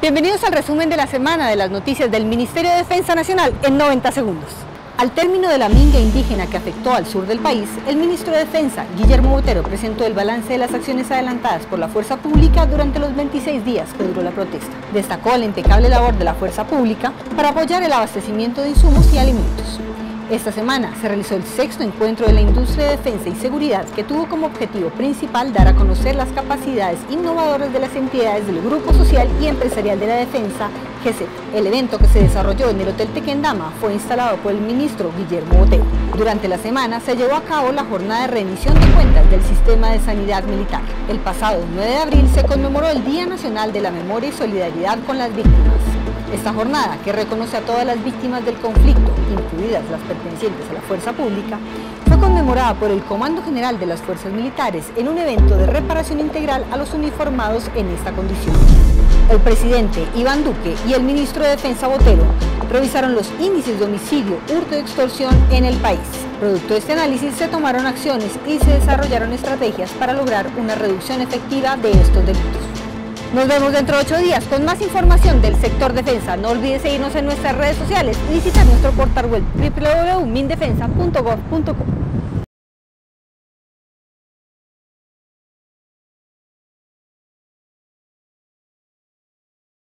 Bienvenidos al resumen de la semana de las noticias del Ministerio de Defensa Nacional en 90 segundos. Al término de la minga indígena que afectó al sur del país, el ministro de Defensa, Guillermo Botero, presentó el balance de las acciones adelantadas por la fuerza pública durante los 26 días que duró la protesta. Destacó la impecable labor de la fuerza pública para apoyar el abastecimiento de insumos y alimentos. Esta semana se realizó el 6º encuentro de la industria de defensa y seguridad que tuvo como objetivo principal dar a conocer las capacidades innovadoras de las entidades del Grupo Social y Empresarial de la Defensa, GESET. El evento, que se desarrolló en el Hotel Tequendama, fue instalado por el ministro Guillermo Botero. Durante la semana se llevó a cabo la jornada de rendición de cuentas del Sistema de Sanidad Militar. El pasado 9 de abril se conmemoró el Día Nacional de la Memoria y Solidaridad con las Víctimas. Esta jornada, que reconoce a todas las víctimas del conflicto, incluidas las pertenecientes a la fuerza pública, fue conmemorada por el Comando General de las Fuerzas Militares en un evento de reparación integral a los uniformados en esta condición. El presidente Iván Duque y el ministro de Defensa Botero revisaron los índices de homicidio, hurto y extorsión en el país. Producto de este análisis se tomaron acciones y se desarrollaron estrategias para lograr una reducción efectiva de estos delitos. Nos vemos dentro de 8 días con más información del sector defensa. No olvides seguirnos en nuestras redes sociales y visitar nuestro portal web www.mindefensa.gov.co.